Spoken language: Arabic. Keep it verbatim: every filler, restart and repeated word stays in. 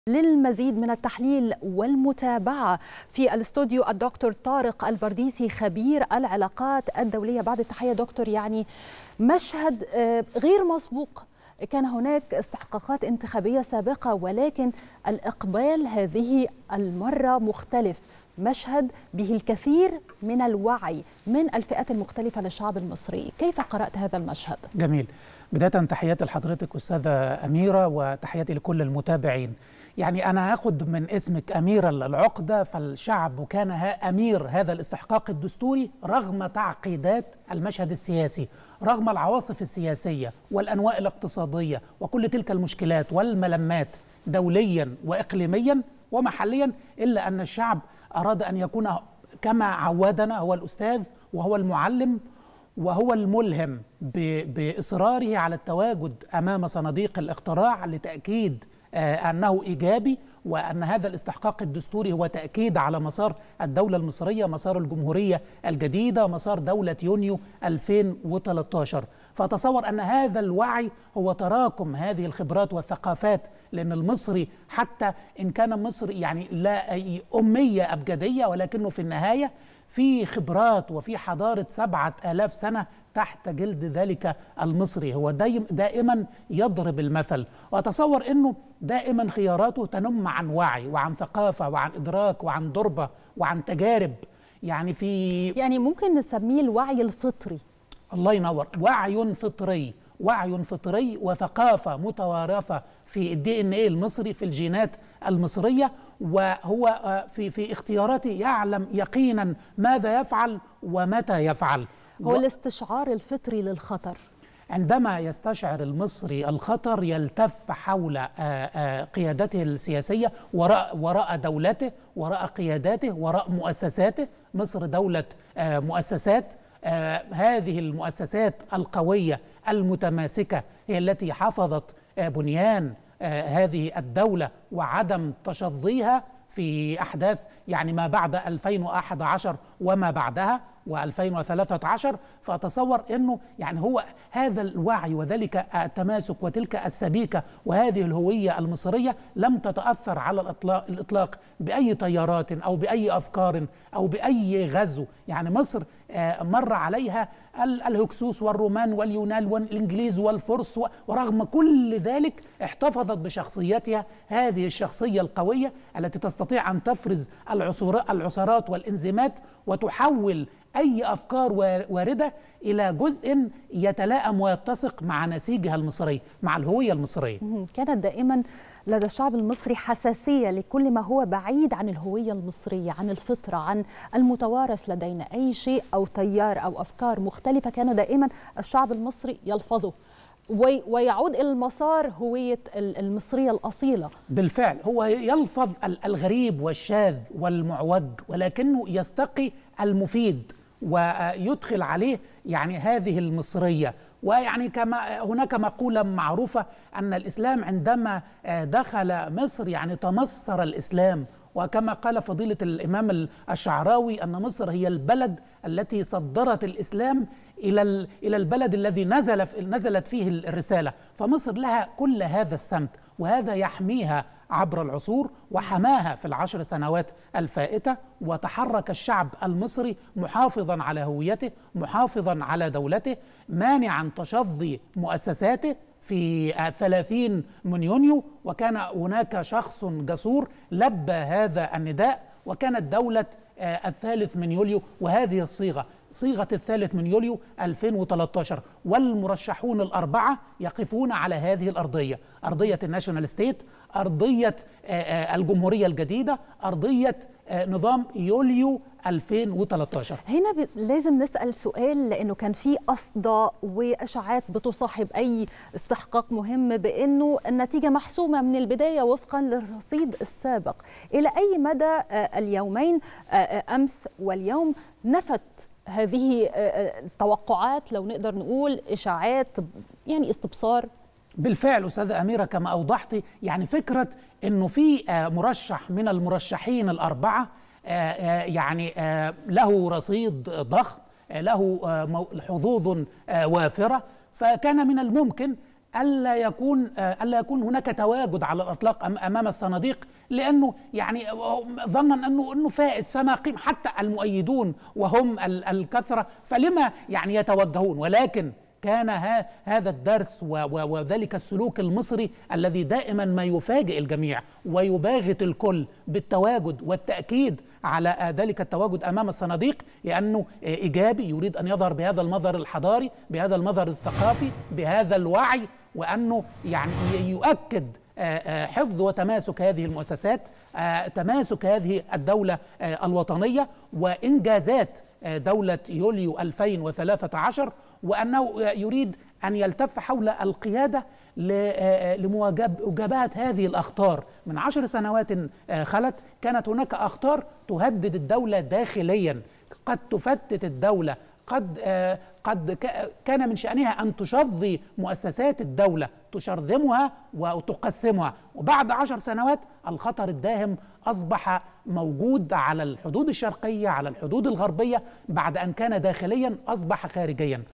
للمزيد من التحليل والمتابعة في الاستوديو الدكتور طارق البرديسي خبير العلاقات الدولية. بعد التحية دكتور، يعني مشهد غير مسبوق، كان هناك استحقاقات انتخابية سابقة ولكن الإقبال هذه المرة مختلف، مشهد به الكثير من الوعي من الفئات المختلفة للشعب المصري. كيف قرأت هذا المشهد؟ جميل. بداية تحياتي لحضرتك أستاذة أميرة وتحياتي لكل المتابعين. يعني أنا هاخد من اسمك أميرة العقدة، فالشعب كان أمير هذا الاستحقاق الدستوري رغم تعقيدات المشهد السياسي، رغم العواصف السياسية والأنواء الاقتصادية وكل تلك المشكلات والملمات دوليا وإقليميا ومحليا، إلا أن الشعب أراد أن يكون كما عودنا هو الأستاذ وهو المعلم وهو الملهم بإصراره على التواجد أمام صناديق الاقتراع لتأكيد أنه إيجابي، وأن هذا الاستحقاق الدستوري هو تأكيد على مسار الدولة المصرية، مسار الجمهورية الجديدة، مسار دولة يونيو ألفين وثلاثة عشر. فأتصور أن هذا الوعي هو تراكم هذه الخبرات والثقافات، لأن المصري حتى إن كان مصري يعني لا أمية أبجدية، ولكنه في النهاية في خبرات وفي حضارة سبعة آلاف سنة تحت جلد ذلك المصري. هو دايم دائما يضرب المثل، وأتصور أنه دائما خياراته تنم عن وعي وعن ثقافة وعن إدراك وعن ضربة وعن تجارب. يعني في يعني ممكن نسميه الوعي الفطري. الله ينور، وعي فطري، وعي فطري وثقافة متوارثة في الدي ان ايه المصري، في الجينات المصرية، وهو في في اختياراته يعلم يقينا ماذا يفعل ومتى يفعل. هو الاستشعار الفطري للخطر. عندما يستشعر المصري الخطر يلتف حول قيادته السياسية، وراء وراء دولته، وراء قياداته، وراء مؤسساته. مصر دولة مؤسسات، هذه المؤسسات القوية المتماسكة هي التي حفظت بنيان هذه الدولة وعدم تشظيها في أحداث يعني ما بعد ألفين وأحد عشر وما بعدها وألفين وثلاثة عشر. فأتصور أنه يعني هو هذا الوعي وذلك التماسك وتلك السبيكة وهذه الهوية المصرية لم تتأثر على الإطلاق, الإطلاق بأي تيارات أو بأي أفكار أو بأي غزو. يعني مصر مر عليها الهكسوس والرومان واليونان والإنجليز والفرس، ورغم كل ذلك احتفظت بشخصيتها، هذه الشخصية القوية التي تستطيع أن تفرز العثرات والإنزيمات وتحول أي أفكار واردة إلى جزء يتلائم ويتسق مع نسيجها المصري، مع الهوية المصرية. كانت دائما لدى الشعب المصري حساسية لكل ما هو بعيد عن الهوية المصرية، عن الفطرة، عن المتوارث لدينا. أي شيء أو تيار أو أفكار مختلفة كان دائما الشعب المصري يلفظه ويعود إلى المسار هوية المصرية الأصيلة. بالفعل هو يلفظ الغريب والشاذ والمعوج، ولكنه يستقي المفيد ويدخل عليه يعني هذه المصرية. ويعني كما هناك مقولة معروفة أن الإسلام عندما دخل مصر يعني تمصر الإسلام، وكما قال فضيلة الإمام الشعراوي أن مصر هي البلد التي صدرت الإسلام إلى إلى البلد الذي نزل نزلت فيه الرسالة. فمصر لها كل هذا السمت، وهذا يحميها عبر العصور وحماها في العشر سنوات الفائتة. وتحرك الشعب المصري محافظا على هويته، محافظا على دولته، مانعا تشظي مؤسساته في ثلاثين من يونيو. وكان هناك شخص جسور لبى هذا النداء، وكانت دولة الثالث من يوليو، وهذه الصيغة صيغة الثالث من يوليو ألفين وثلاثة عشر، والمرشحون الأربعة يقفون على هذه الأرضية، أرضية الناشونال ستيت، أرضية الجمهورية الجديدة، أرضية نظام يوليو ألفين وثلاثة عشر. هنا لازم نسأل سؤال، لأنه كان في أصداء وإشاعات بتصاحب أي استحقاق مهم بأنه النتيجة محسومة من البداية وفقا للرصيد السابق. إلى أي مدى اليومين أمس واليوم نفت هذه التوقعات، لو نقدر نقول إشاعات يعني استبصار؟ بالفعل أستاذة أميرة كما أوضحتي، يعني فكرة أنه في مرشح من المرشحين الأربعة يعني له رصيد ضخم، له حظوظ وافرة، فكان من الممكن الا يكون الا يكون هناك تواجد على الاطلاق امام الصناديق، لانه يعني ظنا انه انه فائز، فما قيم حتى المؤيدون وهم الكثره فلما يعني يتوجهون. ولكن كان هذا الدرس وذلك السلوك المصري الذي دائما ما يفاجئ الجميع ويباغت الكل بالتواجد والتأكيد على ذلك التواجد أمام الصناديق، لأنه إيجابي، يريد أن يظهر بهذا المظهر الحضاري، بهذا المظهر الثقافي، بهذا الوعي، وأنه يعني يؤكد حفظ وتماسك هذه المؤسسات، تماسك هذه الدولة الوطنية وإنجازات دولة يوليو ألفين وثلاثة عشر، وأنه يريد أن يلتف حول القيادة لمواجهة هذه الأخطار. من عشر سنوات خلت كانت هناك أخطار تهدد الدولة داخليا، قد تفتت الدولة، قد قد كان من شأنها أن تشظي مؤسسات الدولة، تشرذمها وتقسمها. وبعد عشر سنوات الخطر الداهم أصبح موجود على الحدود الشرقية، على الحدود الغربية، بعد أن كان داخليا أصبح خارجيا.